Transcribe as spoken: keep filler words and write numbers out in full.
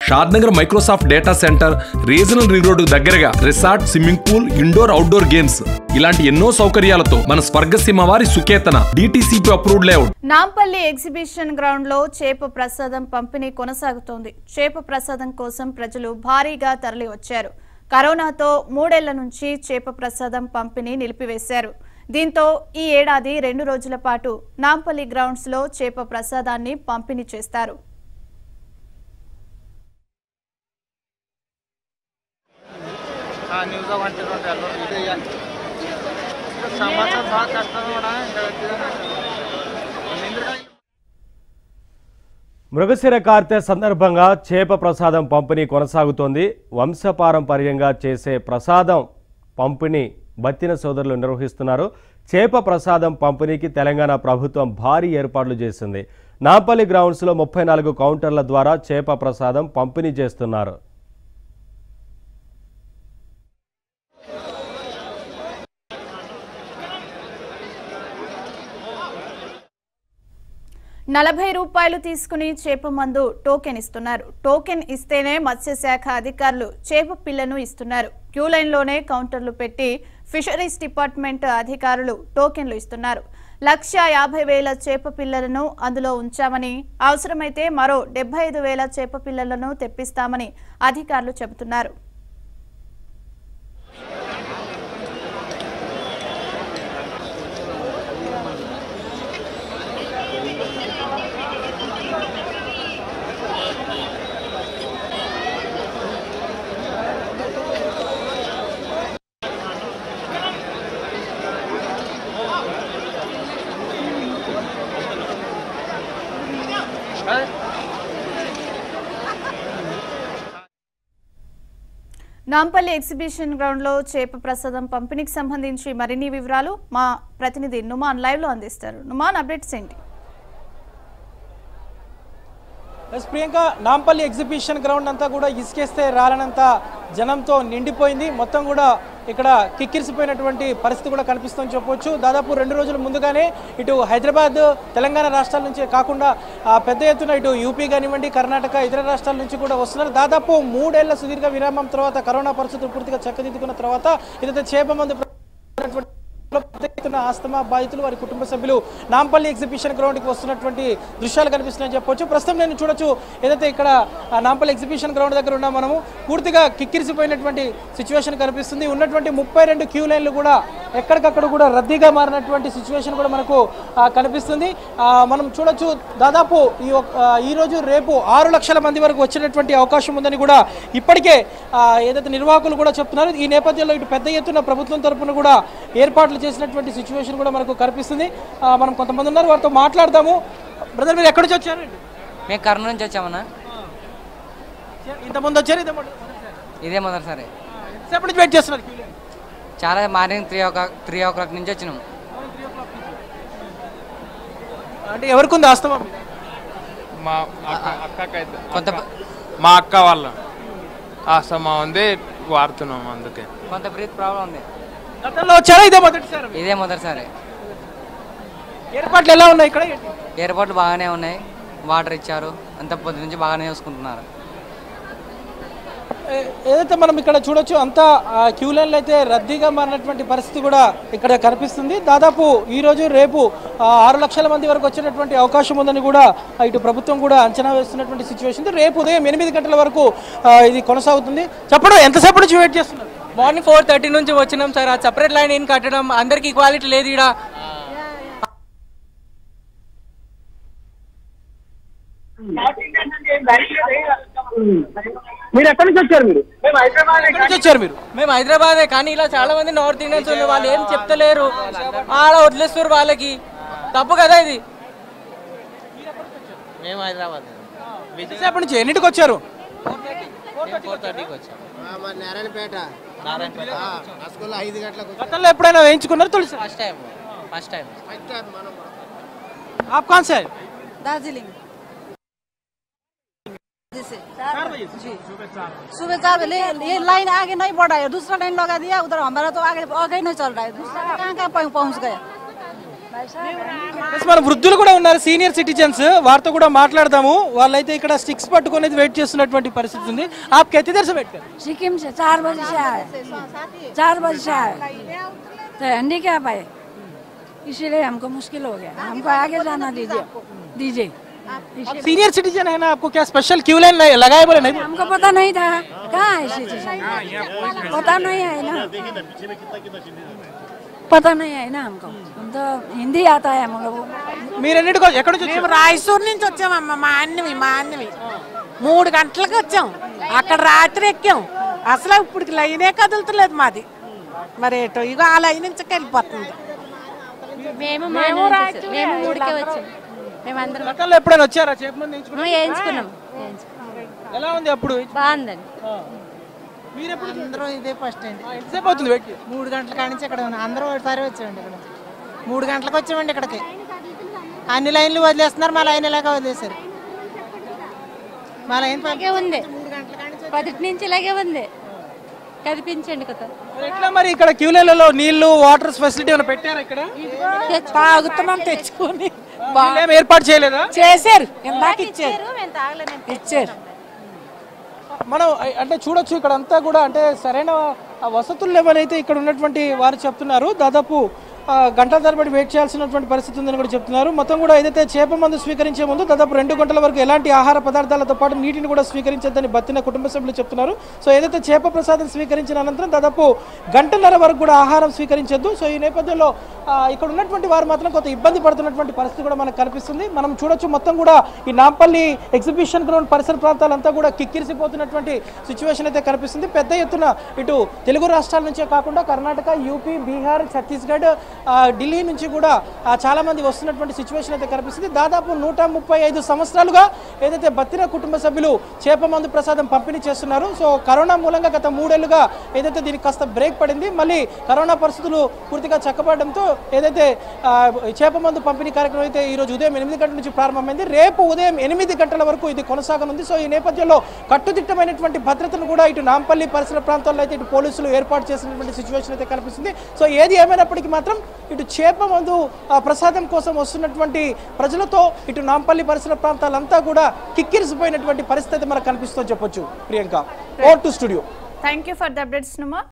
Shadnagar Microsoft data center, regional ring road దగ్గరగా resort, swimming pool, indoor outdoor games ఇలాంటి ఎన్నో సౌకర్యాలతో మన స్వర్గసీమ వారి Suketana DTCP approved layout. Nampally exhibition ground లో చేప ప్రసాదం పంపిణీ కొనసాగుతోంది. చేప ప్రసాదం కోసం ప్రజలు భారీగా తరలి వచ్చారు. కరోనాతో మూడేళ్ల నుంచి చేప ప్రసాదం పంపిణీ నిలిపివేశారు. దీంతో ఈ ఏడాది రెండు రోజుల పాటు నాంపల్లి గ్రౌండ్స్ లో చేప ప్రసాదాన్ని పంపిణీ చేస్తారు. మృగశిర కార్తె సందర్భంగా చేప ప్రసాదం పంపిణీ కొనసాగుతోంది. వంశపారంపర్యంగా చేసే ప్రసాదం పంపిణీ బత్తిన సోదరులు నిర్వహిస్తున్నారు. చేప ప్రసాదం పంపిణీకి తెలంగాణ ప్రభుత్వం భారీ ఏర్పాట్లు చేసింది. నాంపల్లి గ్రౌండ్స్లో ముప్పై నాలుగు కౌంటర్ల ద్వారా చేప ప్రసాదం పంపిణీ చేస్తున్నారు. నలభై రూపాయలు తీసుకుని చేప మందు టోకెన్ ఇస్తున్నారు. టోకెన్ ఇస్తేనే మత్స్యశాఖ అధికారులు చేప పిల్లను ఇస్తున్నారు. క్యూ లైన్లోనే కౌంటర్లు పెట్టి ఫిషరీస్ డిపార్ట్మెంట్ అధికారులు టోకెన్లు ఇస్తున్నారు. లక్ష యాభై వేల చేప పిల్లలను అందులో ఉంచామని, అవసరమైతే మరో డెబ్బై ఐదు వేల చేప పిల్లలను తెప్పిస్తామని అధికారులు చెబుతున్నారు. నాంపల్లి ఎగ్జిబిషన్ గ్రౌండ్ లో చేప ప్రసాదం పంపిణీకి సంబంధించి మరిన్ని వివరాలు మా ప్రతినిధి నుమాన్ లైవ్ లో అందిస్తారు. నుమాన్, అప్డేట్స్ ఏంటి? ప్రియాంక, నాంపల్లి ఎగ్జిబిషన్ గ్రౌండ్ అంతా కూడా ఇసుకేస్తే రాలనంత జనంతో నిండిపోయింది. మొత్తం కూడా ఇక్కడ కిక్కిరిసిపోయినటువంటి పరిస్థితి కూడా కనిపిస్తుందని చెప్పొచ్చు. దాదాపు రెండు రోజుల ముందుగానే ఇటు హైదరాబాద్, తెలంగాణ రాష్ట్రాల నుంచే కాకుండా పెద్ద ఎత్తున ఇటు యూపీ కానివ్వండి, కర్ణాటక, ఇతర రాష్ట్రాల నుంచి కూడా వస్తున్నారు. దాదాపు మూడేళ్ల సుదీర్ఘ విరామం తర్వాత, కరోనా పరిస్థితులు పూర్తిగా చక్కదిద్దుకున్న తర్వాత ఇదైతే చేప మందు ఆస్తమా బాధితులు, వారి కుటుంబ సభ్యులు నాంపల్లి ఎగ్జిబిషన్ గ్రౌండ్కి వస్తున్నటువంటి దృశ్యాలు కనిపిస్తున్నాయని చెప్పొచ్చు. ప్రస్తుతం నేను చూడొచ్చు, ఏదైతే ఇక్కడ నాంపల్లి ఎగ్జిబిషన్ గ్రౌండ్ దగ్గర ఉన్నాం మనము, పూర్తిగా కిక్కిరిసిపోయినటువంటి సిచ్యువేషన్ కనిపిస్తుంది. ఉన్నటువంటి ముప్పై రెండు క్యూ లైన్లు కూడా ఎక్కడికక్కడ కూడా రద్దీగా మారినటువంటి సిచ్యువేషన్ కూడా మనకు కనిపిస్తుంది. మనం చూడొచ్చు, దాదాపు ఈ ఈ రోజు రేపు ఆరు లక్షల మంది వరకు వచ్చినటువంటి అవకాశం ఉందని కూడా ఇప్పటికే ఏదైతే నిర్వాహకులు కూడా చెప్తున్నారు. ఈ నేపథ్యంలో ఇటు పెద్ద ఎత్తున ప్రభుత్వం తరఫున కూడా ఏర్పాట్లు చేసినటువంటి సిచ్యువేషన్ కూడా మనకు కనిపిస్తుంది. మనం కొంతమంది ఉన్నారు, వారితో మాట్లాడదాము. బ్రదర్, మీరు ఎక్కడి నుంచి వచ్చారు? మేము కర్నూలు నుంచి వచ్చామన్నా. ఇంతమంది వచ్చారు? ఇదే మొదటిసారి. ఎప్పటి నుంచి వెయిట్ చేస్తున్నారు? చాలా morning three o'clock three o'clock నుంచి వచ్చినాం. అంటే ఎవరికి ఉంది ఆస్తమా? మా అక్కకైతే కొంత మా అక్క వాళ్ళ ఆస్తమా ఉంది, వాడుతున్నాం. అందుకే కొంత బ్రీత్ ప్రాబ్లం ఉంది. గతంలో వచ్చారా? ఇదే మొదటిసారి? ఇదే మొదటిసారి. ఏర్పాట్లు ఎలా ఉన్నాయి ఇక్కడ? ఏర్పాట్లు బాగానే ఉన్నాయి. వాటర్ ఇచ్చారు, అంత పొద్దు నుంచి బాగానే చూసుకుంటున్నారు. ఏదైతే మనం ఇక్కడ చూడొచ్చు, అంతా క్యూ లైన్లు అయితే రద్దీగా మారినటువంటి పరిస్థితి కూడా ఇక్కడ కనిపిస్తుంది. దాదాపు ఈ రోజు రేపు ఆరు లక్షల మంది వరకు వచ్చేటటువంటి అవకాశం ఉందని కూడా ఇటు ప్రభుత్వం కూడా అంచనా వేస్తున్నటువంటి సిచ్యువేషన్. రేపు ఉదయం ఎనిమిది గంటల వరకు ఇది కొనసాగుతుంది. చెప్పడం ఎంతసేపు నుంచి వెయిట్ చేస్తున్నారు? మార్నింగ్ ఫోర్ థర్టీ నుంచి వచ్చినాం సార్. ఆ సపరేట్ లైన్ ఏం కట్టడం, అందరికి ఈక్వాలిటీ లేదు ఇక్కడ. మీరు ఎక్కడి నుంచి వచ్చారు? మీరు మేము హైదరాబాద్ నుంచి వచ్చారు. మీరు మేము హైదరాబాదే, కానీ ఇలా చాలా మంది నార్త్ ఇండియన్స్ ఉన్నారు. వాళ్ళు ఏం చెప్తలేరు, ఆడ వదిలేస్తారు. వాళ్ళకి తప్పు కదా ఇది. మేము హైదరాబాద్ నుంచి ఎన్నింటికి వచ్చారు? నారాయణపేట. గతంలో ఎప్పుడైనా వేయించుకున్నారు? Tulasi first time. First time. आप कौन से हैं? दार्जिलिंग से जी सुबह चार बजे। ये लाइन आगे नहीं बढ़ रहा है, दूसरा लाइन लगा दिया उधर। हमारा तो आगे आगे नहीं चल रहा है, दूसरा कहाँ कहाँ पहुँच गया। మన వృద్ధులు కూడా ఉన్నారు, సీనియర్ సిటిజన్స్, వారితో కూడా మాట్లాడదాము. వాళ్ళైతే ఇక్కడ స్టిక్స్ పట్టుకునేది వెయిట్ చేస్తున్నటువంటి పరిస్థితి ఉంది. आप कितनी देर से बैठ कर? सिक्किम से चार बजे से आए, चार बजे से आए तो हंडी क्या पाए, इसीलिए हमको मुश्किल हो गया, हमको आगे जाना दीजिए दीजिए। सीनियर सिटीजन है ना, आपको क्या स्पेशल क्यू लाइन लगाए बोले? नहीं, हमको पता नहीं था, कहाँ है सिटीजन, पता नहीं है ना, पता नहीं है ना हमको, हम तो हिंदी आता है हम लोग। మీరెన్నిటికో ఎక్కడ నుంచి మేము రాయసూరు నుంచి వచ్చామమ్మ, మా అన్నవి మా అన్నవి మూడు గంటలకు వచ్చాం, అక్కడ రాత్రి ఎక్కాం, అసలు ఇప్పుడు లైనే కదులుతలేదు మాది, మరి ఏటో ఇగో ఆ లైన్ నుంచి వెళ్ళిపోతుంది. మేము మేము మేము మూడుకే వచ్చాం, మేము అందరం గతంలో ఎప్పుడైనా వచ్చారా? చేప మందు వేయించుకున్నారా? వేయించుకున్నాం. ఎలా ఉంది అప్పుడు? బాగుందండి. మీరు ఎప్పుడు? అందరం ఇదే ఫస్ట్ అండి. ఎంతసేపు అవుతుంది వెయిట్? మూడు గంటల కాడి నుంచి ఇక్కడ ఉన్నాం, అందరం ఒకసారి వచ్చామండి, ఇక్కడ నుంచి మూడు గంటలకు వచ్చామండి ఇక్కడికి. అన్ని లైన్లు వదిలేస్తున్నారు, మా లైన్ ఇలాగా వదిలేశారు, మా లైన్ ఉంది పది నుంచి ఇలాగే ఉంది, కనిపించండి కదా. ఎట్లా మరి ఇక్కడ క్యూ లైన్లలో నీళ్లు వాటర్ ఫెసిలిటీ ఏమైనా పెట్టారా? ఇక్కడ తాగుతున్నాం తెచ్చుకొని, ఏర్పాటు చేయలేదా? చేశారు, ఇందాక ఇచ్చారు ఇచ్చారు. మనం అంటే చూడొచ్చు ఇక్కడ అంతా కూడా అంటే సరైన వసతులు లేవని అయితే ఇక్కడ ఉన్నటువంటి వారు చెప్తున్నారు. దాదాపు గంటల తరబడి వెయిట్ చేయాల్సినటువంటి పరిస్థితి ఉందని కూడా చెప్తున్నారు. మొత్తం కూడా ఏదైతే చేప మందు స్వీకరించే ముందు దాదాపు రెండు గంటల వరకు ఎలాంటి ఆహార పదార్థాలతో పాటు నీటిని కూడా స్వీకరించద్దని బత్తిన కుటుంబ సభ్యులు చెప్తున్నారు. సో ఏదైతే చేప ప్రసాదం స్వీకరించిన అనంతరం దాదాపు గంటన్నర వరకు కూడా ఆహారం స్వీకరించద్దు. సో ఈ నేపథ్యంలో ఇక్కడ ఉన్నటువంటి వారు మాత్రం కొంత ఇబ్బంది పడుతున్నటువంటి పరిస్థితి కూడా మనకు కనిపిస్తుంది. మనం చూడొచ్చు మొత్తం కూడా ఈ నాంపల్లి ఎగ్జిబిషన్ గ్రౌండ్ పరిసర ప్రాంతాలంతా కూడా కిక్కిరిసిపోతున్నటువంటి సిచ్యువేషన్ అయితే కనిపిస్తుంది. పెద్ద ఎత్తున ఇటు తెలుగు రాష్ట్రాల నుంచే కాకుండా కర్ణాటక, యూపీ, బీహార్, ఛత్తీస్గఢ్, ఢిల్లీ నుంచి కూడా చాలా మంది వస్తున్నటువంటి సిచ్యువేషన్ అయితే కనిపిస్తుంది. దాదాపు నూట ముప్పై ఐదు సంవత్సరాలుగా ఏదైతే బత్తిన కుటుంబ సభ్యులు చేప మందు ప్రసాదం పంపిణీ చేస్తున్నారు. సో కరోనా మూలంగా గత మూడేళ్లుగా ఏదైతే దీనికి కాస్త బ్రేక్ పడింది, మళ్ళీ కరోనా పరిస్థితులు పూర్తిగా చక్కబడడంతో ఏదైతే చేప మందు పంపిణీ కార్యక్రమం అయితే ఈ రోజు ఉదయం ఎనిమిది గంటల నుంచి ప్రారంభమైంది. రేపు ఉదయం ఎనిమిది గంటల వరకు ఇది కొనసాగనుంది. సో ఈ నేపథ్యంలో కట్టుదిట్టమైనటువంటి భద్రతను కూడా ఇటు నాంపల్లి పరిసర ప్రాంతాల్లో అయితే ఇటు పోలీసులు ఏర్పాటు చేసినటువంటి సిచ్యువేషన్ అయితే కనిపిస్తుంది. సో ఏది ఏమైనప్పటికీ మాత్రం ఇటు చేప మందు ప్రసాదం కోసం వస్తున్నటువంటి ప్రజలతో ఇటు నాంపల్లి పరిసర ప్రాంతాలంతా కూడా కిక్కిరిసిపోయినటువంటి పరిస్థితి మనకు కనిపిస్తుందని చెప్పొచ్చు. Priyanka, over to studio. Thank you for the updates.